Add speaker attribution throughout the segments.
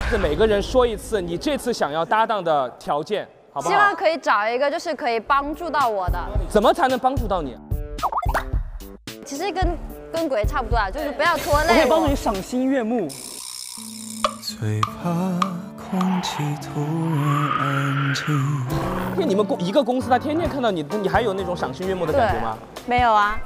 Speaker 1: 是每个人说一次你这次想要搭档的条件，好不好？
Speaker 2: 希望可以找一个就是可以帮助到我的。
Speaker 1: 怎么才能帮助到你？
Speaker 2: 其实跟鬼差不多啊，就是不要拖累我。
Speaker 3: 我可以帮助你赏心悦目。
Speaker 4: 最怕空气突然安静。
Speaker 1: 因为你们一个公司，他天天看到你，你还有那种赏心悦目的感觉吗？
Speaker 2: 没有啊。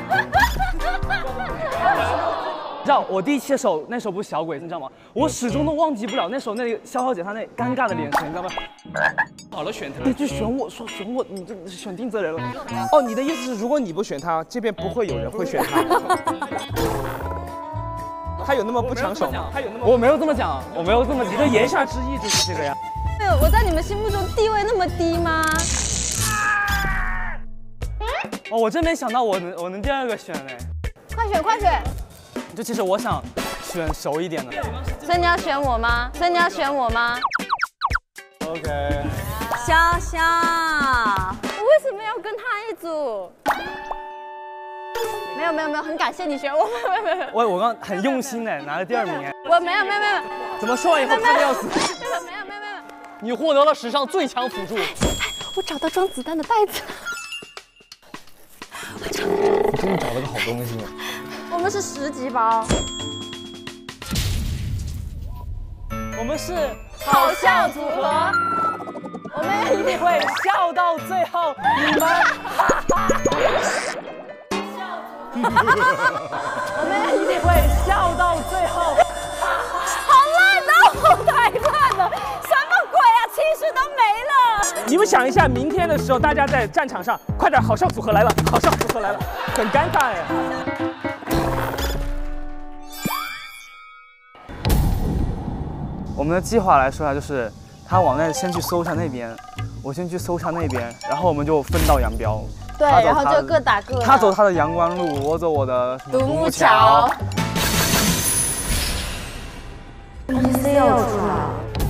Speaker 3: 你知道我第一期的时候，那时候不是小鬼，你知道吗？我始终都忘记不了那时候那个潇潇姐她那尴尬的眼神，你知道吗？
Speaker 1: 好了，选他。
Speaker 3: 你就选我说选我，你这选定责人了。
Speaker 1: 哦，你的意思是，如果你不选他，这边不会有人会选他。他有那么不抢手吗？他有那么……
Speaker 3: 我没有这么讲，我没有这么讲。
Speaker 1: 你的言下之意就是这个呀。
Speaker 2: 对，我在你们心目中地位那么低吗？
Speaker 3: 哦，我真没想到我能第二个选嘞。
Speaker 2: 快选快选！
Speaker 3: 就其实我想选熟一点的。
Speaker 2: 所以你要选我吗？所以你要选我吗
Speaker 3: ？OK。
Speaker 2: 潇潇，我为什么要跟他一组？没有，很感谢你选我。
Speaker 3: 我刚很用心哎，拿了第2名哎。
Speaker 2: 我没有。
Speaker 3: 怎么说完以后怕的要死？
Speaker 2: 没有。
Speaker 3: 你获得了史上最强辅助。
Speaker 2: 我找到装子弹的袋子。
Speaker 5: 你终于找了个好东西。
Speaker 2: 我们是10级包。
Speaker 3: 我们是
Speaker 2: 好笑组合。我们一定
Speaker 3: 会笑到最后，你们。我们一定会笑到最后。
Speaker 2: 好烂的，太烂了，什么鬼啊？气势都没了。
Speaker 1: 你们想一下，明天的时候大家在战场上，快点，好笑组合来了，好笑组合来了，很尴尬哎。
Speaker 3: 我们的计划来说一下，就是他往那先去搜一下那边，我先去搜一下那边，然后我们就分道扬镳。
Speaker 2: 对，然后就各打各的。
Speaker 3: 他走他的阳关路，我走我的
Speaker 2: 独木桥。EC 要出来。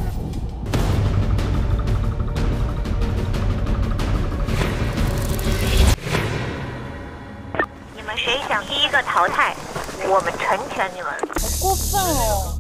Speaker 6: 你们谁想第一个淘汰，我们成全你们。
Speaker 2: 好过分哦！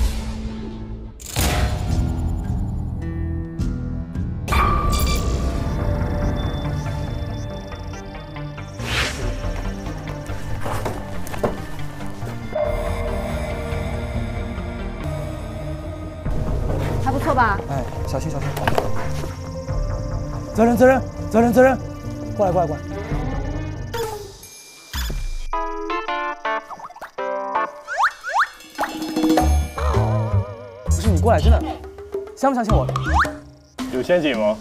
Speaker 2: 还不错吧？
Speaker 5: 哎，小心！
Speaker 3: 责任！过来！不是你过来，真的，相不相信我？
Speaker 7: 有陷阱吗？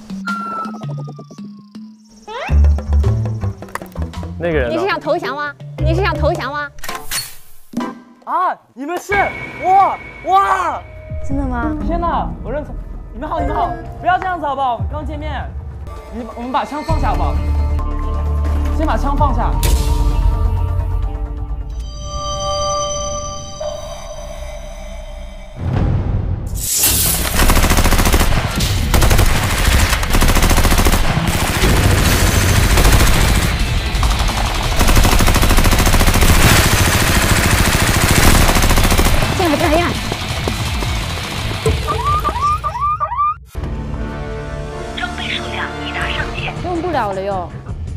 Speaker 7: 那个人呢？
Speaker 2: 你是想投降吗？
Speaker 3: 啊！你们是哇！
Speaker 2: 真的吗？
Speaker 3: 天哪，我认错！你们好，不要这样子好不好？刚见面，我们把枪放下好不好？先把枪放下。
Speaker 2: 这样。
Speaker 6: 装备数量已达上限。
Speaker 2: 用不了了哟。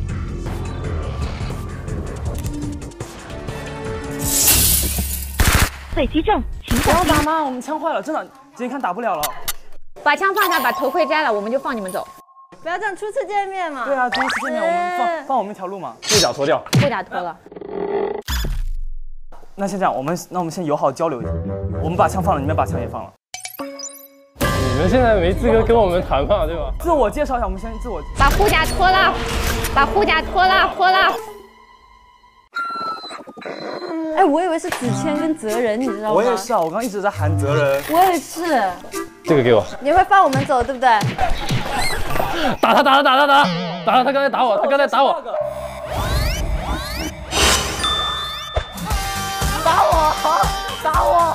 Speaker 6: 被击中，请
Speaker 3: 不要打吗？我们枪坏了，真的，今天看打不了了。
Speaker 2: 把枪放下，把头盔摘了，我们就放你们走。不要这样，初次见面嘛。
Speaker 3: 对啊，第一次见面，我们放我们一条路嘛。
Speaker 7: 护甲脱掉。
Speaker 2: 护甲脱了。
Speaker 3: 那先这样，我们先友好交流一下。我们把枪放了，你们把枪也放了。
Speaker 7: 你们现在没资格跟我们谈嘛，对吧？
Speaker 3: 自我介绍一下，我们先自我。
Speaker 2: 把护甲脱了，脱了。哎，我以为是子谦跟泽仁，你知道吗？
Speaker 3: 我也是啊，我刚一直在喊泽仁。
Speaker 2: 我也是。
Speaker 7: 这个给我。
Speaker 2: 你会放我们走，对不对？
Speaker 7: 打他！他刚才打我，
Speaker 3: 打我！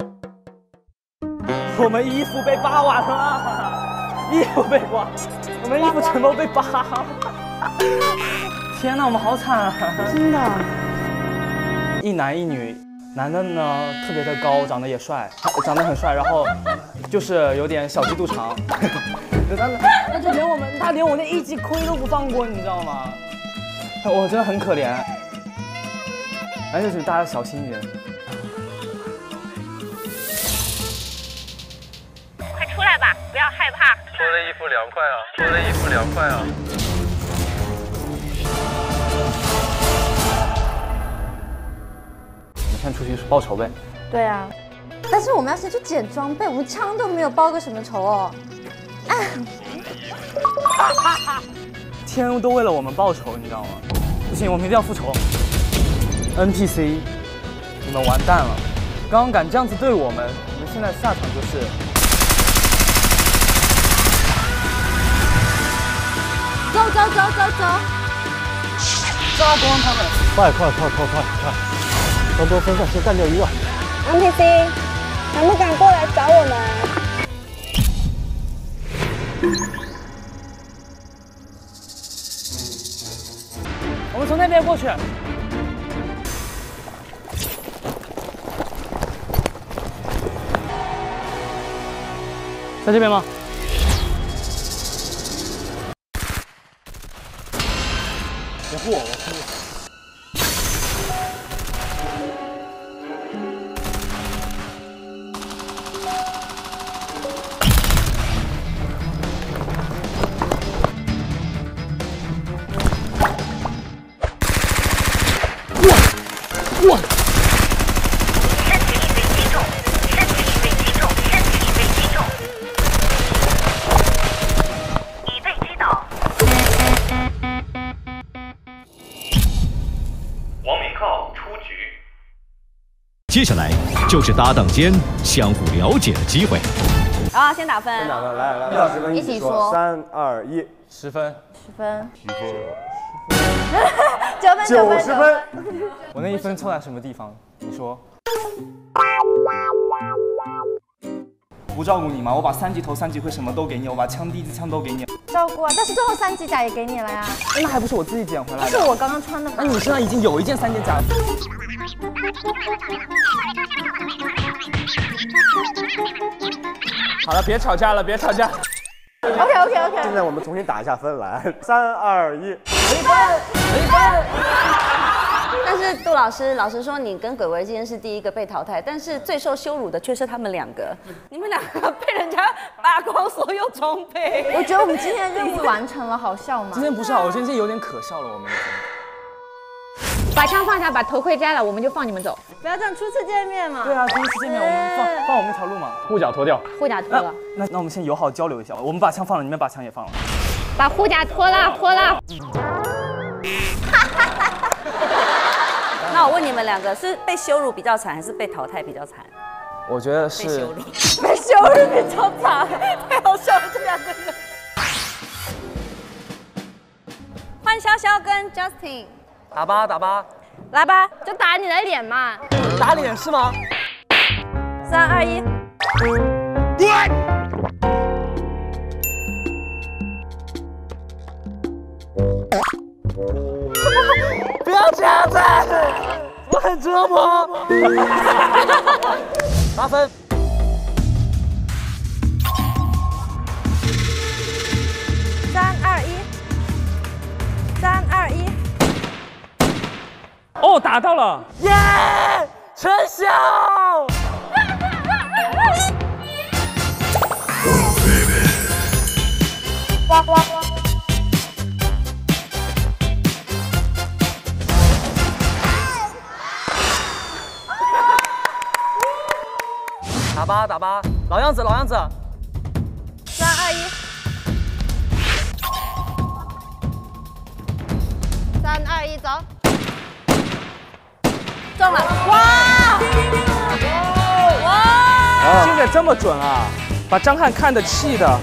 Speaker 3: 我们衣服被扒完了，衣服被刮，我们们衣服全都被扒了。天哪，我们好惨啊！
Speaker 2: 真的。
Speaker 3: 一男一女，男的呢特别的高，长得也帅，长得很帅，然后就是有点小鸡肚肠。那就连他连我那一击亏都不放过，你知道吗？我真的很可怜。而且就是大家小心一点。
Speaker 6: 快出来吧，不要害怕。
Speaker 7: 脱的衣服凉快啊！脱的衣服凉快啊！
Speaker 3: 我们先出去报仇呗。
Speaker 2: 对啊，但是我们要先去捡装备，我们枪都没有报个什么仇哦。
Speaker 3: 天都为了我们报仇，你知道吗？不行，我们一定要复仇。NPC， 你们完蛋了！刚刚敢这样子对我们，你们现在下场就是……
Speaker 2: 走，
Speaker 3: 杀光他们！
Speaker 5: 快！全部分散，先干掉一个。
Speaker 2: NPC，敢不敢过来找我们？
Speaker 3: 我们从那边过去。在这边吗？别护我，我。
Speaker 6: 身体已被击中，身体已被击中，身体已被击中，已被击倒。
Speaker 8: 王明浩出局。
Speaker 9: 接下来就是搭档间相互了解的机会。
Speaker 2: 啊，先打分。
Speaker 5: 先打分，来，1小时分
Speaker 2: 一起说。
Speaker 5: 3、2、1
Speaker 3: ，10分。
Speaker 2: 10分。
Speaker 5: 90分。
Speaker 3: 我那1分错在什么地方？你说。不照顾你吗？我把3级头、3级盔什么都给你，我把枪、第一支枪都给你。
Speaker 2: 照顾啊，但是最后3级甲也给你了呀。
Speaker 3: 那还不是我自己捡回来的？
Speaker 2: 是我刚刚穿的吗？
Speaker 3: 那你身上已经有一件3件甲。
Speaker 1: 好了，别吵架了，别吵架。
Speaker 2: OK。
Speaker 5: 现在我们重新打一下分，来，3、2、1，
Speaker 2: 没分。但是杜老师，老实说，你跟鬼维今天是第一个被淘汰，但是最受羞辱的却是他们2个。你们2个被人家扒光所有装备。我觉得我们今天的任务完成了，好笑吗？
Speaker 3: 今天不是好，我今天有点可笑了，我们。
Speaker 10: 把枪放下，把头盔摘了，我们就放你们走。
Speaker 2: 不要这样，初次见面嘛。
Speaker 3: 对啊，第一次见面，我们放我们一条路嘛。
Speaker 7: 护甲脱掉。
Speaker 10: 护甲脱了。
Speaker 3: 那我们先友好交流一下，我们把枪放了，你们把枪也放了。
Speaker 10: 把护甲脱了。
Speaker 2: 那我问你们2个，是被羞辱比较惨，还是被淘汰比较惨？
Speaker 3: 我觉得是
Speaker 2: 被羞辱比较惨，太好笑了，这2个人。换潇潇跟 Justin。
Speaker 3: 打吧，
Speaker 2: 来吧，
Speaker 10: 就打你的脸嘛。
Speaker 3: 打脸是吗
Speaker 2: ？3、2、1。
Speaker 3: 不要这样子，我很折磨。8分。
Speaker 2: 3、2、1。3、2、1。
Speaker 1: 哦，打到了！
Speaker 3: 耶，成效！打吧，老样子。3、
Speaker 2: 2、1。3、2、1，走。中了！
Speaker 1: 哇！听着这么准啊，把张翰看得气的。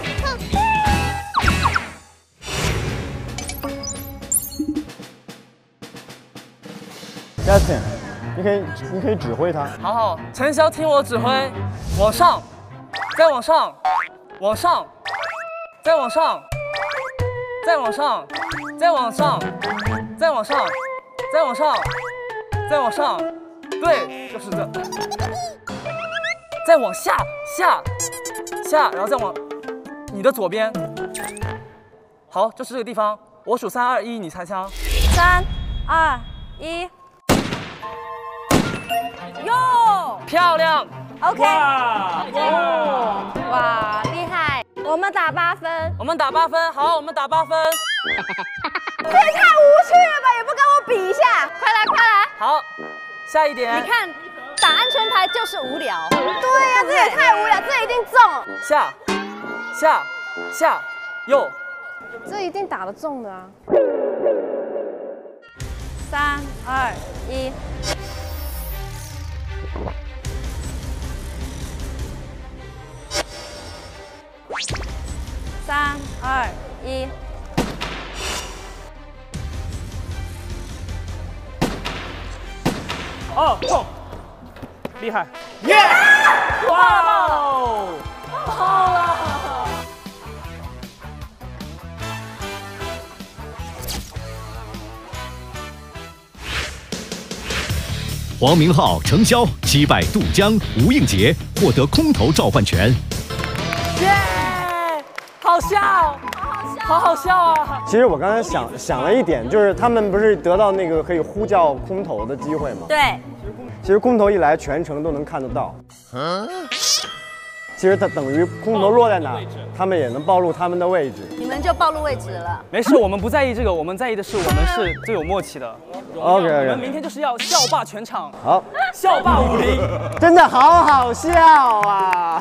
Speaker 5: Justin， 你可以指挥他。
Speaker 3: 好，陈潇听我指挥，往上，再往上，往上，再往上， 再往上，再往上，再往上，再往上，再往上，对，就是这。再往下，然后再往你的左边。好，就是这个地方。我数3、2、1，你擦枪。
Speaker 2: 3、2、1，哟，
Speaker 3: 漂亮。
Speaker 2: OK，
Speaker 1: 哇，
Speaker 2: 厉害！我们打8分，
Speaker 3: 我们打8分，好，我们打8分。
Speaker 2: 这也太无趣了吧！也不跟我比一下，快来快来！
Speaker 3: 好，下一点。
Speaker 2: 你看，打安全牌就是无聊。对呀，这也太无聊，这一定中。
Speaker 3: 下，右。
Speaker 2: 这一定打得中的啊！3、2、1。 3、2、1。
Speaker 1: 哦，中，厉害！
Speaker 3: 耶！
Speaker 1: 哇哦，
Speaker 2: 好了。
Speaker 9: 黄明昊程潇击败杜江、吴映洁，获得空投召唤权。
Speaker 3: 耶！好笑，好好笑啊！
Speaker 5: 其实我刚才想了一点，就是他们不是得到那个可以呼叫空投的机会吗？
Speaker 2: 对。
Speaker 5: 其实空投一来，全程都能看得到。其实它等于空投落在哪，他们也能暴露他们的位置。
Speaker 2: 你们就暴露位置了。
Speaker 3: 没事，我们不在意这个，我们在意的是我们是最有默契的。
Speaker 5: OK，
Speaker 3: 我们明天就是要笑霸全场。
Speaker 5: 好，
Speaker 3: 笑霸50，
Speaker 5: 真的好好笑啊！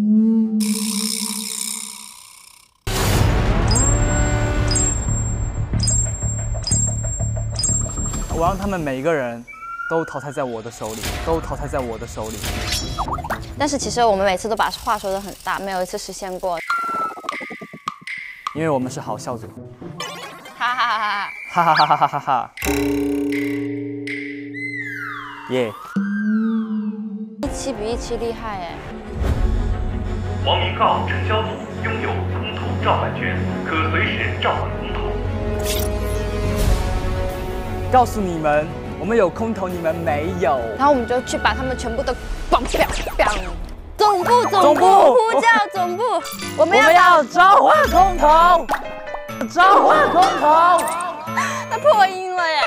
Speaker 3: 我让他们每一个人都淘汰在我的手里，
Speaker 2: 但是其实我们每次都把话说得很大，没有一次实现过。
Speaker 3: 因为我们是好笑组。
Speaker 2: 哈哈哈哈！
Speaker 3: 哈哈哈哈哈哈哈！耶！17
Speaker 2: 比17厉害哎！
Speaker 8: 王明昊、程潇组拥有空投召唤权，可随时召唤空投。
Speaker 3: 告诉你们，我们有空投，你们没有。
Speaker 2: 然后我们就去把他们全部都绑掉。总部，呼叫总部，我们要
Speaker 3: 召唤空投，召唤空投。
Speaker 2: 他破音了耶！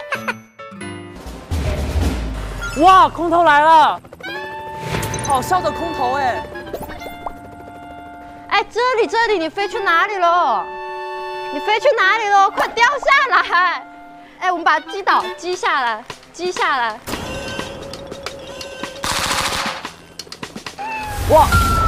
Speaker 3: 哇，空投来了！好笑的空投哎！
Speaker 2: 哎，这里，你飞去哪里了？快掉下来！哎，我们把它击下来。
Speaker 3: 哇！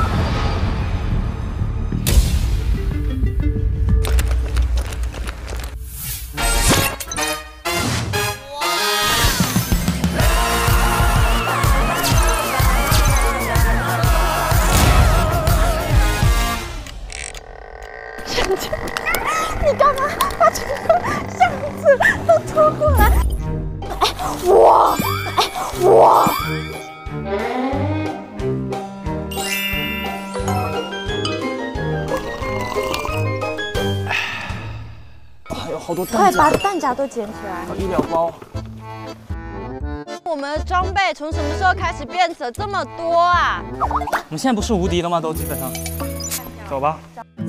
Speaker 2: 你干嘛把这个箱子都拖过来？哇！
Speaker 3: 还有好多
Speaker 2: 快把弹夹都捡起来！
Speaker 3: 医疗包。
Speaker 2: 我们的装备从什么时候开始变得这么多啊？
Speaker 3: 我们现在不是无敌了吗？都基本上。走吧。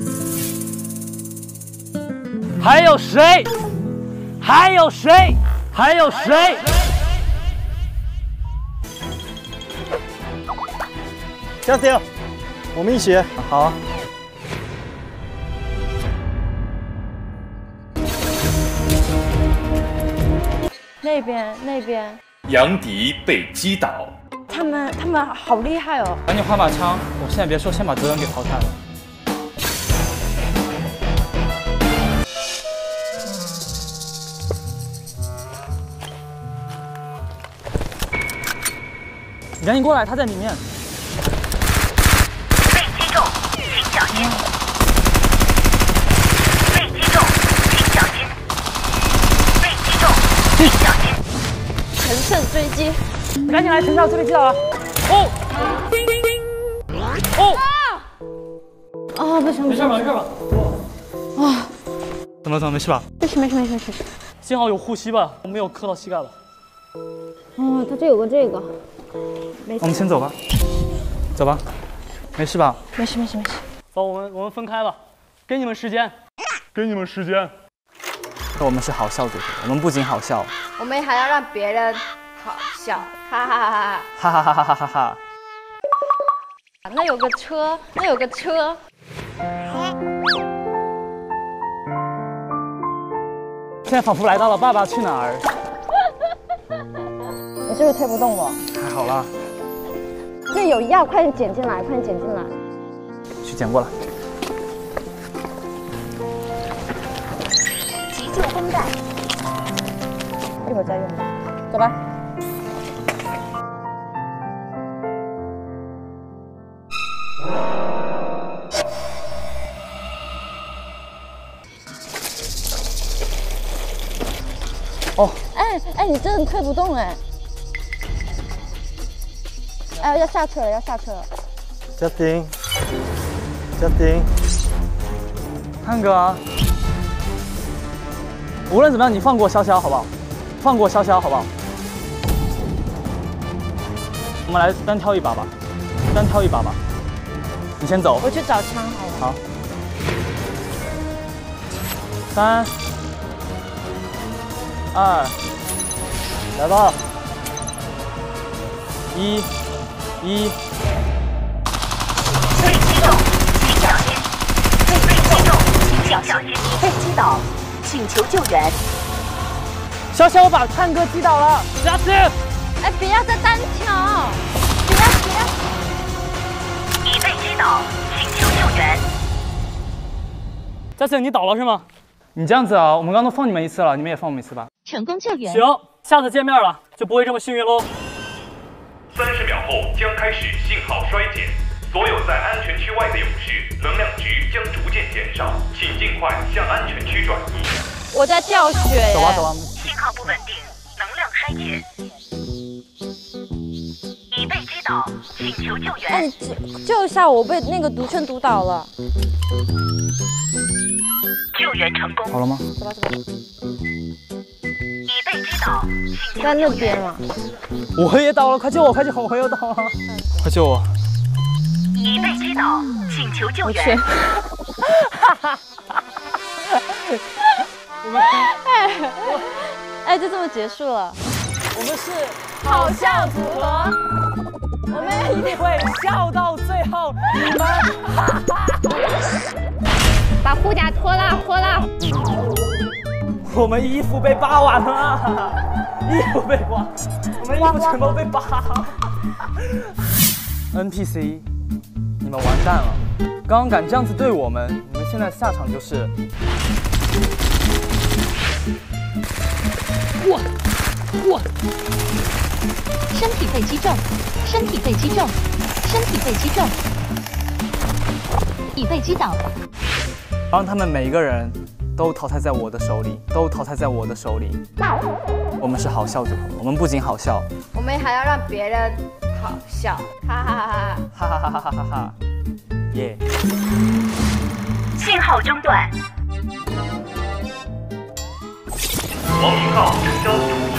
Speaker 3: 还有谁？
Speaker 5: Justin， 我们一起。
Speaker 3: 好。
Speaker 2: 那边。
Speaker 8: 杨迪被击倒。
Speaker 2: 他们好厉害哦！
Speaker 3: 赶紧换把枪，我现在别说，先把德仁给淘汰了。你赶紧过来，他在里面。
Speaker 6: 被击中，请小心。被击中，请小心。被击中，请小心。
Speaker 2: 乘胜追击，
Speaker 3: 赶紧来，陈少这边击倒了。
Speaker 2: 不行，没事吧？
Speaker 3: 怎么了？没事吧？
Speaker 10: 没事。
Speaker 1: 幸好有护膝吧，没有磕到膝盖了。
Speaker 10: 哦，它这有个这个。
Speaker 3: 我们先走吧。走吧，没事吧？
Speaker 10: 没事。
Speaker 1: 走，我们分开吧，给你们时间。
Speaker 3: 我们是好笑组合，我们不仅好笑，
Speaker 2: 我们还要让别人好笑，哈哈哈哈！
Speaker 3: 哈哈哈哈哈哈！
Speaker 2: 那有个车。
Speaker 3: 现在仿佛来到了《爸爸去哪儿》。
Speaker 10: 你是不是推不动我？
Speaker 3: 还好啦，
Speaker 10: 这有药，快点捡进来，
Speaker 3: 去捡过来。
Speaker 10: 急救绷带，一会儿再用吧。走吧。
Speaker 3: 哦，
Speaker 10: 哎，你真的推不动哎！哎，要下车了。
Speaker 5: 家庭，
Speaker 3: 汉哥，无论怎么样，你放过潇潇好不好？我们来单挑一把吧，你先走。
Speaker 10: 我去找枪好了。
Speaker 3: 好。3、2，来吧。1。
Speaker 6: 被击中，请小心！被击中，请小心！被击倒，请求救援。
Speaker 3: 潇潇把汉哥击倒了，加油！
Speaker 10: 哎，不要再单挑！不要！
Speaker 6: 已被击倒，请求救援。
Speaker 1: 嘉庆，你倒了是吗？
Speaker 3: 你这样子啊，我们刚刚都放你们一次了，你们也放我们一次吧。
Speaker 10: 成功救援。
Speaker 1: 行，下次见面了就不会这么幸运喽。
Speaker 8: 30秒后将开始信号衰减，所有在安全区外的勇士能量值将逐渐减少，请尽快向安全区转移。
Speaker 10: 我在掉血。
Speaker 3: 走吧。
Speaker 6: 信号不稳定，能量衰减。已被击倒，请求救援。
Speaker 10: 哎，你救一下我，被那个毒圈毒倒了。
Speaker 6: 救援成功。
Speaker 3: 好了吗？
Speaker 10: 走吧。
Speaker 6: 已被击倒，请求
Speaker 10: 在那
Speaker 6: 救援。
Speaker 10: 边嘛。
Speaker 3: 我也倒了，快救我！我又倒了，快救我！
Speaker 6: 已被击倒，请求救援。
Speaker 10: 哎，就这么结束了。
Speaker 1: 我们是
Speaker 10: 好笑组合，
Speaker 1: 我们一定会笑到最后。你们，
Speaker 10: 把护甲脱了。
Speaker 1: 我们衣服被扒完了，我们衣服全都被扒了。
Speaker 3: NPC， 你们完蛋了！刚刚敢这样子对我们，你们现在下场就是……
Speaker 11: 我，身体被击中，已被击倒。
Speaker 3: 让他们每一个人都淘汰在我的手里，我们是好笑组合，我们不仅好笑，
Speaker 2: 我们还要让别人好笑，哈哈哈哈！
Speaker 3: 耶！
Speaker 6: 信号中断。
Speaker 8: 王明浩、陈潇组